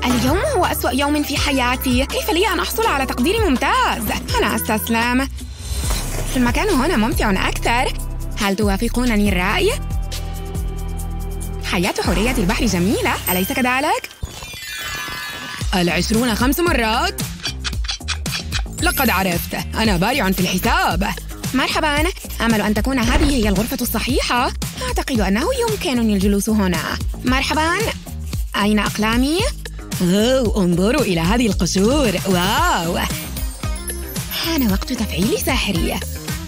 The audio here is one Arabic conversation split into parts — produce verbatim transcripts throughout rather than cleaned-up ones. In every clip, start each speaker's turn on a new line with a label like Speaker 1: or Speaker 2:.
Speaker 1: اليوم هو أسوأ يوم في حياتي. كيف لي أن أحصل على تقدير ممتاز؟ أنا أستسلم. المكان هنا ممتع أكثر. هل توافقونني الرأي؟ حياة حورية البحر جميلة، أليس كذلك؟ العشرون خمس مرات؟ لقد عرفت، أنا بارع في الحساب. مرحباً، أمل أن تكون هذه هي الغرفة الصحيحة. أعتقد أنه يمكنني الجلوس هنا. مرحباً، أين أقلامي؟ أوه، انظروا إلى هذه القشور، واو. حان وقت تفعيل سحري.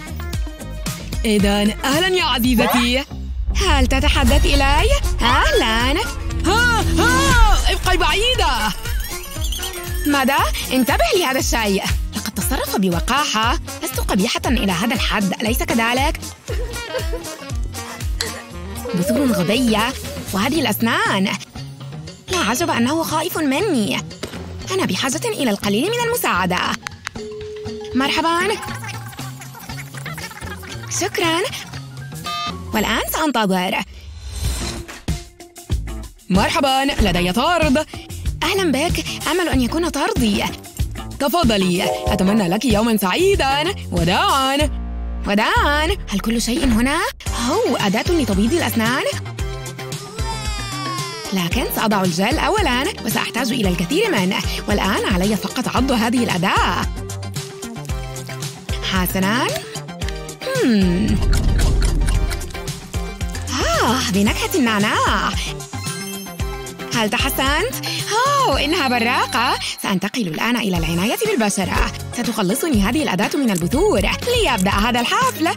Speaker 1: إذن أهلاً يا عزيزتي. هل تتحدث إلي؟ أهلاً. ها ها ابقي بعيدة. ماذا؟ انتبه لهذا الشيء. لقد تصرف بوقاحة. لست قبيحة إلى هذا الحد، أليس كذلك؟ بثور غبية، وهذه الأسنان. لا عجب أنه خائف مني. أنا بحاجة إلى القليل من المساعدة. مرحباً. شكراً. والآن سأنتظر. مرحباً، لدي طرد. أهلاً بك، أمل أن يكون طردي. تفضلي، أتمنى لك يوماً سعيداً. وداعاً. وداعاً. هل كل شيء هنا؟ هو أداة لتبييض الأسنان؟ لكن سأضع الجل أولاً، وسأحتاج إلى الكثير منه. والآن علي فقط عض هذه الأداة. حسناً. هم. آه، بنكهة النعناع. هل تحسنت؟ أوه، إنها براقة. سأنتقل الآن إلى العناية بالبشرة. ستخلصني هذه الأداة من البثور. ليبدأ هذا الحفل.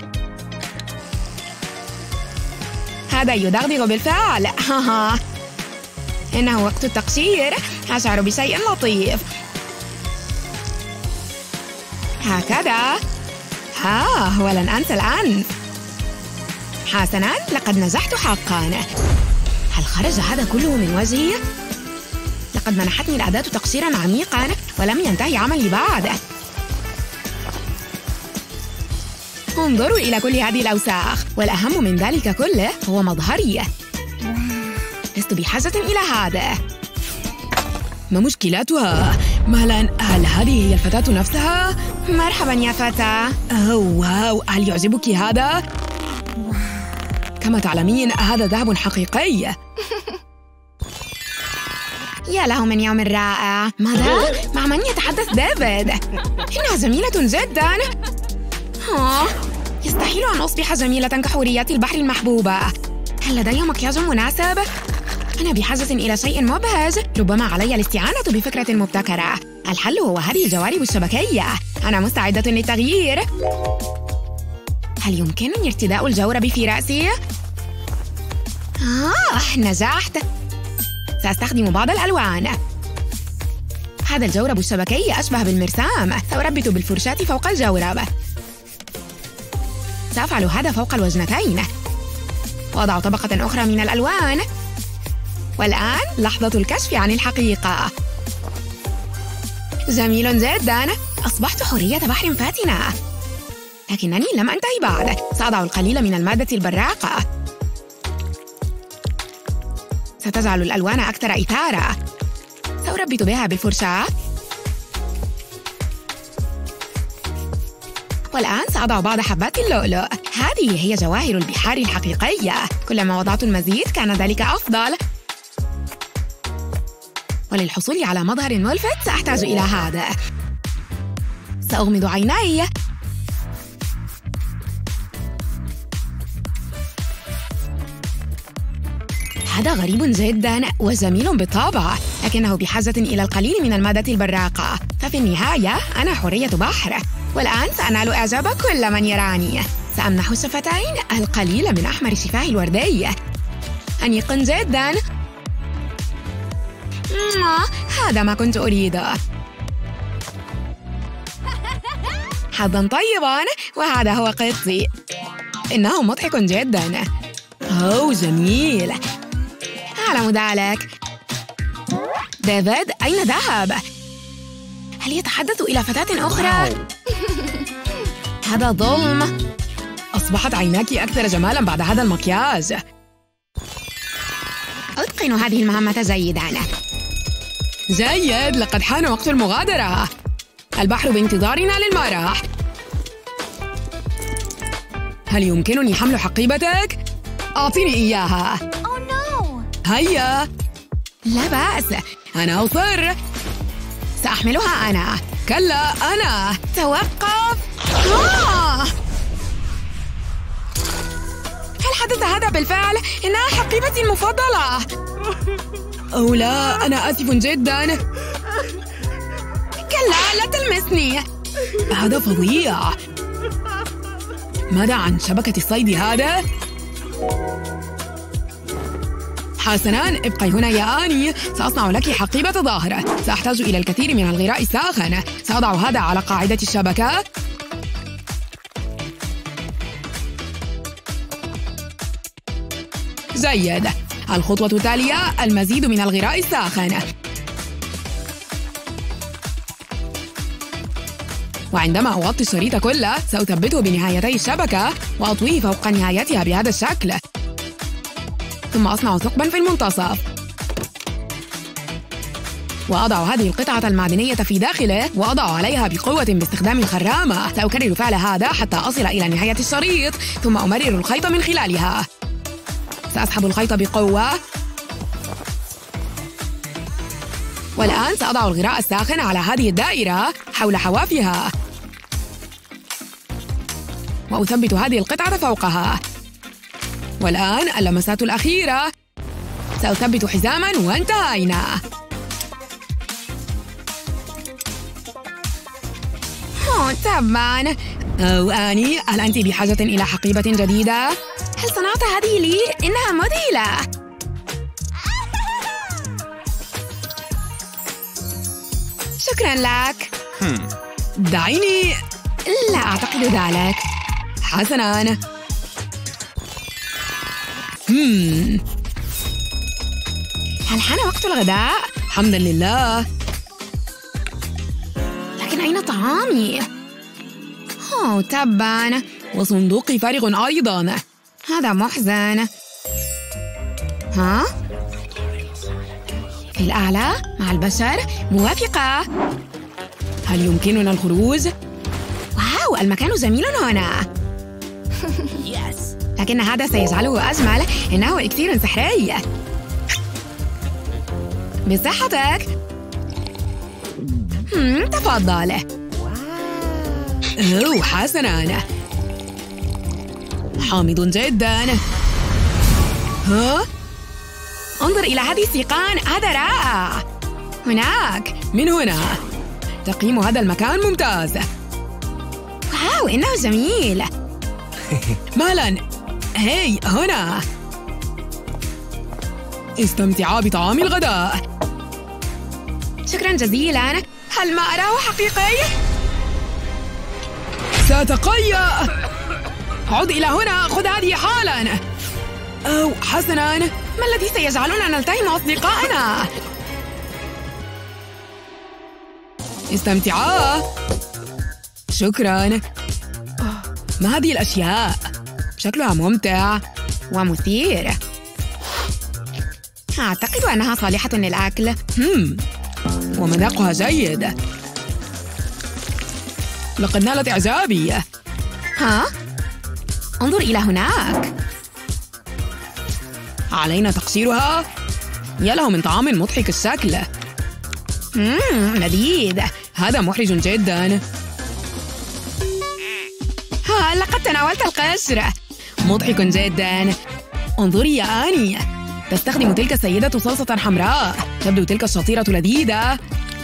Speaker 1: هذا يدغدغ بالفعل. هاها. إنه وقت التقشير. أشعر بشيء لطيف. هكذا. ها، ولن أنسى الآن. حسناً، لقد نجحت حقاً. هل خرج هذا كله من وجهي؟ لقد منحتني الأداة تقشيراً عميقاً، ولم ينتهي عملي بعد. انظروا إلى كل هذه الأوساخ، والأهم من ذلك كله هو مظهري. لست بحاجة إلى هذا. ما مشكلتها؟ مهلاً، هل هذه هي الفتاة نفسها؟ مرحباً يا فتاة. أوه واو، هل يعجبك هذا؟ كما تعلمين هذا ذهب حقيقي. يا له من يوم رائع. ماذا؟ مع من يتحدث ديفيد؟ إنها جميلة جداً. ها، يستحيل أن أصبح جميلة كحوريات البحر المحبوبة. هل لدي مكياج مناسب؟ أنا بحاجة إلى شيء مبهج. ربما علي الاستعانة بفكرة مبتكرة. الحل هو هذه الجوارب الشبكية. أنا مستعدة للتغيير. هل يمكنني ارتداء الجورب في رأسي؟ آه، نجحت. سأستخدم بعض الألوان. هذا الجورب الشبكي أشبه بالمرسام. سأربط بالفرشاة فوق الجورب. سأفعل هذا فوق الوجنتين. وأضع طبقة أخرى من الألوان. والآن لحظة الكشف عن الحقيقة. جميل جداً. أصبحت حورية بحر فاتنة. لكنني لم أنتهي بعد. سأضع القليل من المادة البراقة. ستجعل الألوان أكثر إثارة. سأربط بها بالفرشاة. والآن سأضع بعض حبات اللؤلؤ. هذه هي جواهر البحار الحقيقية. كلما وضعت المزيد كان ذلك أفضل. وللحصول على مظهر ملفت سأحتاج إلى هذا. سأغمض عيني. هذا غريب جداً وجميل بالطبع، لكنه بحاجة إلى القليل من المادة البراقة. ففي النهاية أنا حورية بحر. والآن سأنال إعجاب كل من يراني. سأمنح الشفتين القليل من أحمر الشفاه الوردي. أنيق جداً. هذا ما كنت أريده. حظاً طيباً. وهذا هو قطي. إنه مضحك جداً. أوه جميل. أعلم ذلك. ديفيد، أين ذهب؟ هل يتحدث إلى فتاة أخرى؟ هذا ظلم. أصبحت عيناك أكثر جمالاً بعد هذا المكياج. أتقن هذه المهمة جيداً. جيد، لقد حان وقت المغادرة. البحر بانتظارنا للمرح. هل يمكنني حمل حقيبتك؟ أعطيني إياها. هيا. لا بأس، أنا أصر. سأحملها أنا. كلا، أنا. توقف. آه! هل حدث هذا بالفعل؟ إنها حقيبتي المفضلة. أو لا، أنا آسف جدا. كلا، لا تلمسني. هذا فظيع. ماذا عن شبكة الصيد هذا؟ حسناً، ابقي هنا يا آني. سأصنع لك حقيبة ظاهرة. سأحتاج إلى الكثير من الغراء الساخن. سأضع هذا على قاعدة الشبكة. جيد. الخطوة التالية المزيد من الغراء الساخن. وعندما أغطي الشريط كله سأثبته بنهايتي الشبكة وأطويه فوق نهايتها بهذا الشكل. ثم أصنع ثقباً في المنتصف وأضع هذه القطعة المعدنية في داخله وأضع عليها بقوة باستخدام الخرامة. سأكرر فعل هذا حتى أصل إلى نهاية الشريط ثم أمرر الخيط من خلالها. سأسحب الخيط بقوة والآن سأضع الغراء الساخن على هذه الدائرة حول حوافها وأثبت هذه القطعة فوقها. والآن اللمسات الأخيرة. سأثبت حزاماً وانتهينا. أوه طبعاً. أو آني، هل أنت بحاجة إلى حقيبة جديدة؟ هل صنعت هذه لي؟ إنها مذهلة. شكراً لك. دعيني. لا أعتقد ذلك. حسناً. هم. هل حان وقت الغداء؟ حمداً لله. لكن أين طعامي؟ أوه تباً. وصندوقي فارغ أيضاً. هذا محزن. ها؟ في الأعلى مع البشر. موافقة. هل يمكننا الخروج؟ واو، المكان جميل هنا. لكن هذا سيجعله أجمل. إنه إكسير سحري. بصحتك. هم، تفضل. أوه حسناً. حامض جداً. ها؟ انظر إلى هذه السيقان. هذا رائع. هناك. من هنا. تقييم هذا المكان ممتاز. واو، إنه جميل. مهلاً. هاي هنا. استمتعا بطعام الغداء. شكراً جزيلاً. هل ما أراه حقيقي؟ سأتقيأ. عد إلى هنا. خذ هذه حالاً. أو حسناً. ما الذي سيجعلنا نلتهم أصدقائنا؟ استمتعا. شكراً. ما هذه الأشياء؟ شكلها ممتع ومثير. أعتقد أنها صالحة للأكل. هم. ومذاقها جيد. لقد نالت إعجابي. ها؟ انظر إلى هناك. علينا تقشيرها. يا له من طعام مضحك الشكل. مم، لذيذ. هذا محرج جدا. ها، لقد تناولت القشر. مضحك جدا. انظري يا آني، تستخدم تلك السيدة صلصة حمراء. تبدو تلك الشطيرة لذيذة.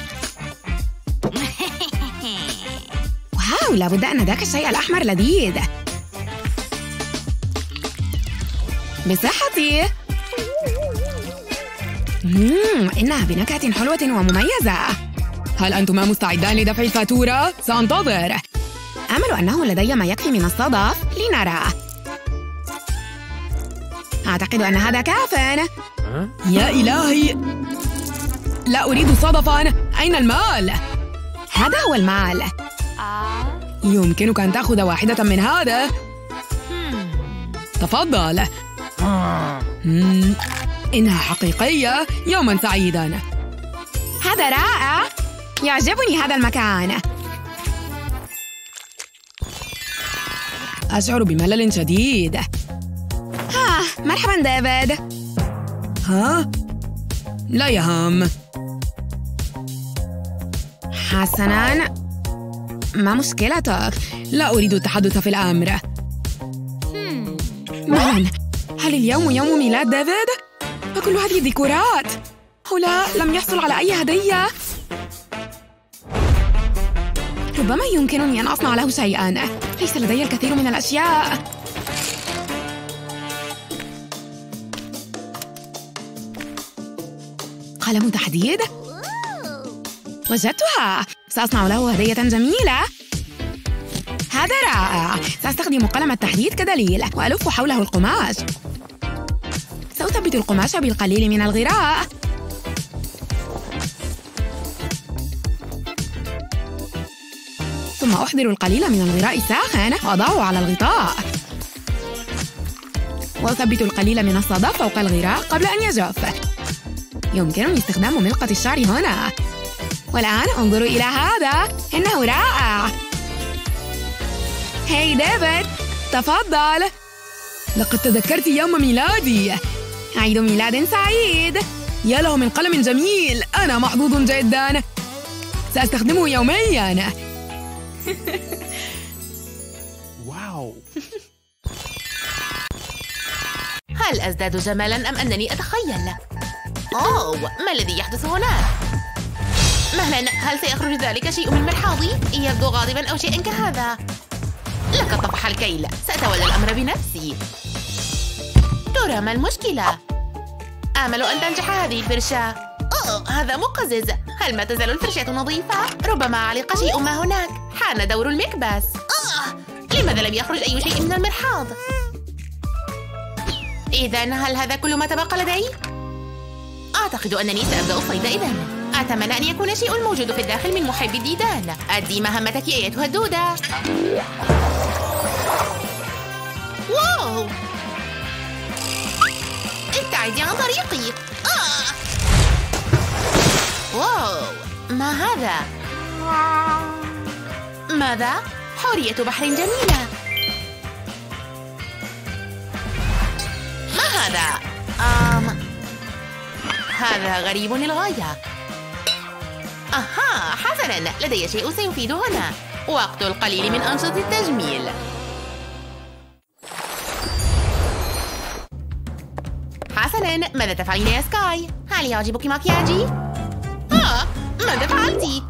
Speaker 1: واو، لابد أن ذاك الشيء الأحمر لذيذ. بصحتي. مم، إنها بنكهة حلوة ومميزة. هل أنتما مستعدان لدفع الفاتورة؟ سأنتظر. أمل أنه لدي ما يكفي من الصدف. لنرى. أعتقد أن هذا كافٍ. يا إلهي، لا أريد صدفاً. أين المال؟ هذا هو المال. يمكنك أن تأخذ واحدة من هذا. تفضل. مم. إنها حقيقية. يوماً سعيداً. هذا رائع! يعجبني هذا المكان. أشعر بملل شديد. ها، مرحباً ديفيد. ها؟ لا يهم. حسناً، ما مشكلتك؟ لا أريد التحدث في الأمر. مهلاً، هل اليوم يوم ميلاد ديفيد؟ وكل هذه الديكورات؟ أو لا، لم يحصل على أي هدية. ربما يمكنني أن أصنع له شيئاً. ليس لدي الكثير من الأشياء. قلم تحديد؟ وجدتها! سأصنع له هدية جميلة. هذا رائع! سأستخدم قلم التحديد كدليل وألف حوله القماش. سأثبت القماش بالقليل من الغراء. ثم أحضر القليل من الغراء الساخن وأضعه على الغطاء. وأثبت القليل من الصدى فوق الغراء قبل أن يجف. يمكنني استخدام ملقة الشعر هنا. والآن انظروا إلى هذا، إنه رائع. هاي ديفيد، تفضل. لقد تذكرت يوم ميلادي. عيد ميلاد سعيد. يا له من قلم جميل، أنا محظوظ جداً. سأستخدمه يومياً.
Speaker 2: واو.
Speaker 3: هل أزداد جمالاً أم أنني أتخيل؟ أوه، ما الذي يحدث هنا؟ مهلاً، هل سيخرج ذلك شيء من مرحاضي؟ يبدو غاضباً أو شيء كهذا. لقد طفح الكيل، سأتولى الأمر بنفسي. ترى ما المشكلة؟ آمل أن تنجح هذه الفرشاة. أوه، هذا مقزز. هل ما تزال الفرشاة نظيفة؟ ربما علق شيء ما هناك. حان دور المكبس. آه، لماذا لم يخرج أي شيء من المرحاض؟ إذن هل هذا كل ما تبقى لدي؟ أعتقد أنني سأبدأ الصيد إذن. أتمنى أن يكون شيء الموجود في الداخل من محب الديدان. أدي مهمتك أيتها الدودة. واو! ابتعدي عن طريقي. آه! واو! ما هذا؟ ماذا؟ حورية بحر جميلة. ما هذا؟ آم... هذا غريب للغاية. أها، حسناً، لدي شيء سيفيد هنا. وقت القليل من أنشطة التجميل. حسناً، ماذا تفعلين يا سكاي؟ هل يعجبك مكياجي؟ آه، ماذا فعلتِ؟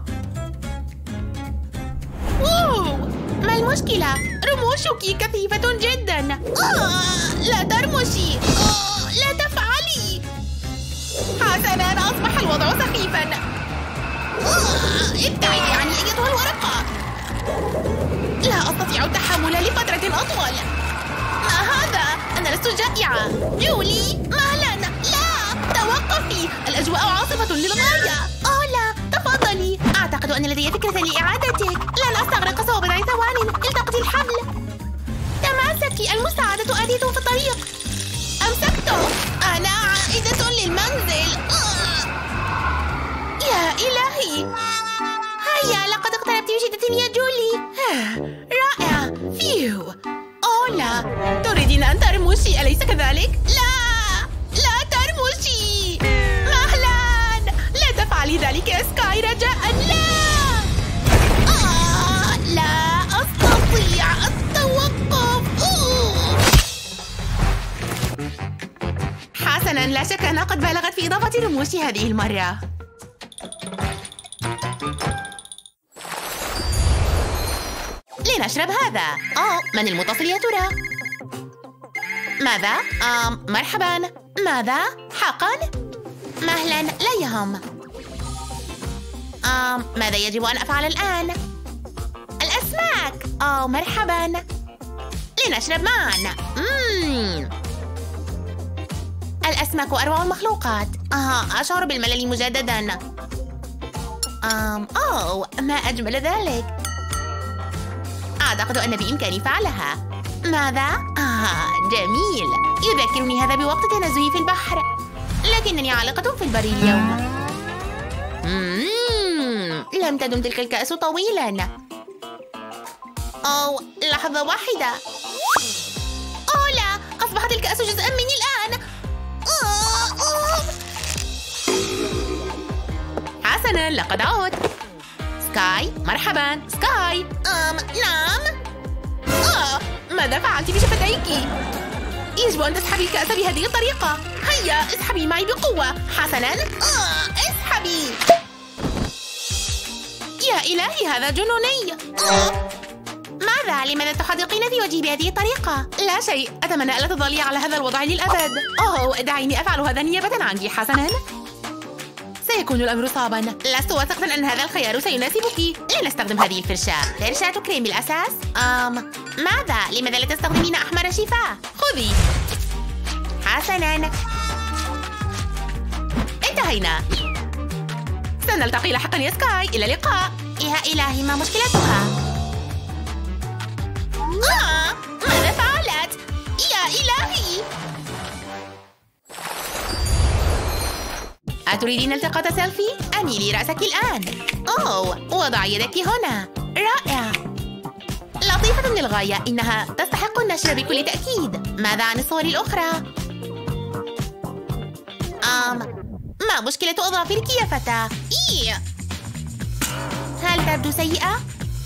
Speaker 3: أوه، ما المشكلة؟ رموشك كثيفة جداً. آه، لا ترمشي. آه، لا تفعلي. حسناً، أصبح الوضع سخيفاً. آه، ابتعدي عني أيتها الورقة. لا أستطيع التحمل لفترة أطول. ما هذا؟ أنا لست جائعة. جولي، مهلاً. لا، توقفي. الأجواء عاصفة للغاية. أوه لا، تفضلي. أعتقد أن لدي فكرة لإعادتك. لن أستغرق سوى بضع ثوان. التقطي الحبل. تماسكي، المساعدة آتية في الطريق. أمسكته. أنا عائدة للمنزل. آه. يا إلهي. هيا، لقد اقتربت بشدة يا جولي. رائع. فيو. أوه لا، تريدين أن ترمشي أليس كذلك؟ لا، لا ترمشي. مهلاً، لا تفعلي ذلك يا سكاي رجاءً. لا. آه، لا أستطيع التوقف. أوه. حسناً، لا شك أنها قد بالغت في إضافة رموش هذه المرة. لنشرب هذا. أوه، من المتصل يا ترى؟ ماذا؟ آم مرحباً. ماذا؟ حقاً؟ مهلاً، لا يهم. آم ماذا يجب أن أفعل الآن؟ الأسماك. أوه، مرحباً. لنشرب معاً. مم. الأسماك أروع المخلوقات. آه، أشعر بالملل مجدداً. آم أوه، ما أجمل ذلك. أعتقد أن بإمكاني فعلها. ماذا؟ آه، جميل. يذكرني هذا بوقت تنزهي في البحر. لكنني عالقة في البر اليوم. مم. لم تدم تلك الكأس طويلا. أو لحظة واحدة. أوه لا، أصبحت الكأس جزءا مني الآن. أوه. أوه. حسناً، لقد عدت. سكاي، مرحباً. سكاي. أم نعم. آه، ماذا فعلت بشفتيك؟ يجب أن تسحبي الكأس بهذه الطريقة. هيا اسحبي معي بقوة. حسناً. آه، اسحبي. يا إلهي، هذا جنوني. آه. ماذا؟ لماذا تحدقين في وجهي بهذه الطريقة؟ لا شيء، أتمنى ألا تظلي على هذا الوضع للأبد. أوه، دعيني أفعل هذا نيابة عنك. حسناً، سيكون الأمر صعباً. لست واثقة أن هذا الخيار سيناسبك. لنستخدم هذه الفرشاة. فرشاة كريم بالأساس. أم ماذا؟ لماذا لا تستخدمين أحمر شفاه؟ خذي. حسناً، انتهينا. سنلتقي لاحقاً يا سكاي. إلى اللقاء. يا إلهي، ما مشكلتها؟ آه، ماذا فعلت؟ يا إلهي. أتريدين التقاط سيلفي؟ أميلي رأسك الآن. أوه، وضعي يدك هنا. رائع. لطيفة للغاية. إنها تستحق النشر بكل تأكيد. ماذا عن الصور الأخرى؟ أم ما مشكلة أظافرك يا فتاة؟ إيه. هل تبدو سيئة؟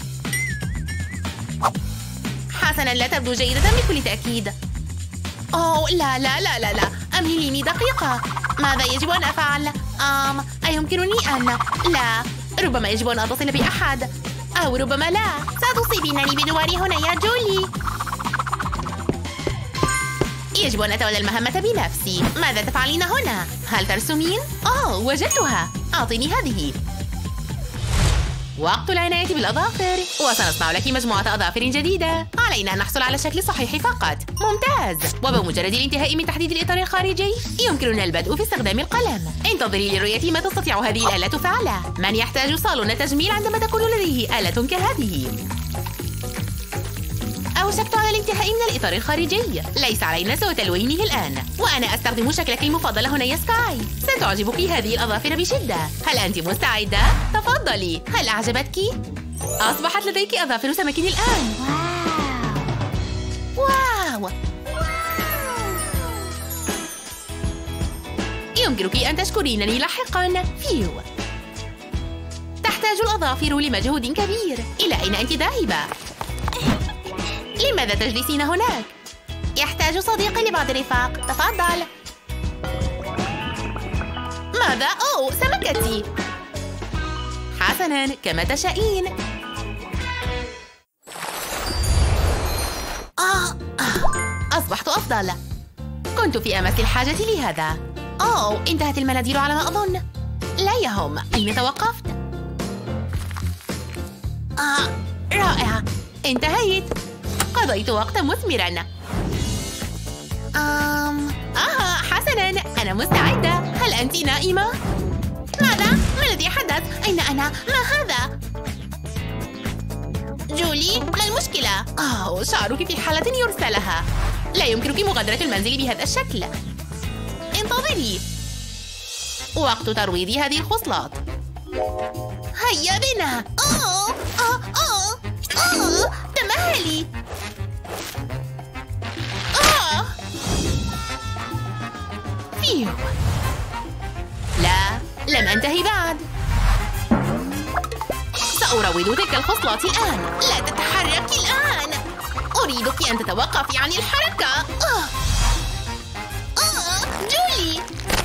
Speaker 3: حسناً، لا تبدو جيدة بكل تأكيد. أوه لا لا لا لا لا، أمهليني دقيقة. ماذا يجب أن أفعل؟ أم أيمكنني أن… لا، ربما يجب أن أتصل بأحد. أو ربما لا. ستصيبينني بدواري هنا يا جولي. يجب أن أتولى المهمة بنفسي. ماذا تفعلين هنا؟ هل ترسمين؟ أوه، وجدتها. أعطيني هذه. وقت العناية بالأظافر. وسنصنع لك مجموعة أظافر جديدة. علينا أن نحصل على الشكل الصحيح فقط. ممتاز. وبمجرد الانتهاء من تحديد الإطار الخارجي يمكننا البدء في استخدام القلم. انتظري لرؤية ما تستطيع هذه الآلة فعله. من يحتاج صالون تجميل عندما تكون لديه آلة كهذه؟ أوشكت على الانتهاء من الإطار الخارجي. ليس علينا سوى تلوينه الآن. وأنا أستخدم شكلك المفضل هنا يا سكاي. ستعجبك هذه الأظافر بشدة. هل أنت مستعدة؟ تفضلي. هل أعجبتك؟ أصبحت لديك أظافر سمك الآن. واو. يمكنك أن تشكرينني لاحقاً. فيو. تحتاج الأظافر لمجهود كبير. إلى أين أنت ذاهبة؟ لماذا تجلسين هناك؟ يحتاج صديقي لبعض الرفاق. تفضل. ماذا؟ أوه، سمكتي. حسناً، كما تشائين. آه. أصبحت أفضل. كنت في أمس الحاجة لهذا. أوه، انتهت المناديل على ما أظن. لا يهم، أين توقفت؟ آه، رائع. انتهيت. قضيت وقتا مثمراً. أم آه حسناً، أنا مستعدة. هل أنت نائمة؟ ماذا؟ ما الذي حدث؟ أين أنا؟ ما هذا؟ جولي، ما المشكلة؟ أوه، شعرك في حالة يرثى لها. لا يمكنك مغادرة المنزل بهذا الشكل. انتظري. وقت ترويض هذه الخصلات. هيا بنا. أوه أوه أوه أوه تمهلي. آه. فيو. لا، لم أنتهي بعد. سأروض تلك الخصلات الآن. لا تتحركي الآن. أريدك أن تتوقفي عن الحركة. آه. آه. جولي.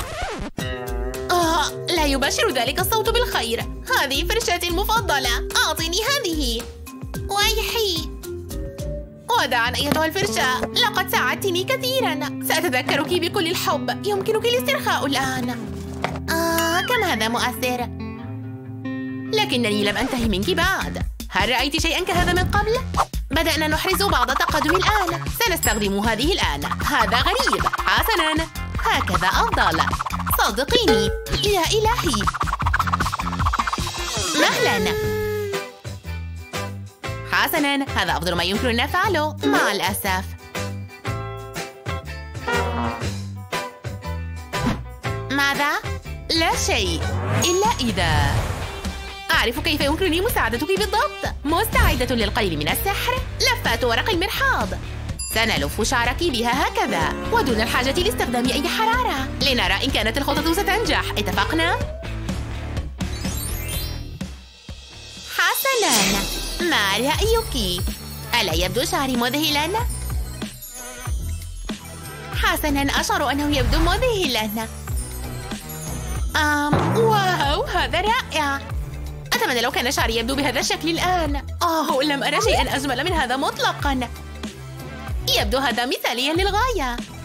Speaker 3: آه. لا يبشر ذلك الصوت بالخير. هذه فرشاتي المفضلة. أعطيني هذه. ويحي. وداعاً أيتها الفرشاة. لقد ساعدتني كثيراً. سأتذكرك بكل الحب. يمكنك الاسترخاء الآن. آه، كم هذا مؤثر. لكنني لم أنتهي منك بعد. هل رأيت شيئاً كهذا من قبل؟ بدأنا نحرز بعض التقدم الآن. سنستخدم هذه الآن. هذا غريب. حسناً، هكذا أفضل. صدقيني. يا إلهي. مهلاً. حسناً، هذا أفضل ما يمكننا فعله. مع الأسف. ماذا؟ لا شيء إلا إذا أعرف كيف يمكنني مساعدتك بالضبط. مستعدة للقليل من السحر. لفات ورق المرحاض. سنلف شعرك بها هكذا ودون الحاجة لاستخدام أي حرارة لنرى إن كانت الخطة ستنجح. اتفقنا؟ حسناً، ما رأيك؟ ألا يبدو شعري مذهلاً؟ حسناً، أشعر أنه يبدو مذهلاً. آم واو، هذا رائع. أتمنى لو كان شعري يبدو بهذا الشكل الآن. أوه، لم أرى شيئاً أجمل من هذا مطلقاً. يبدو هذا مثالياً للغاية.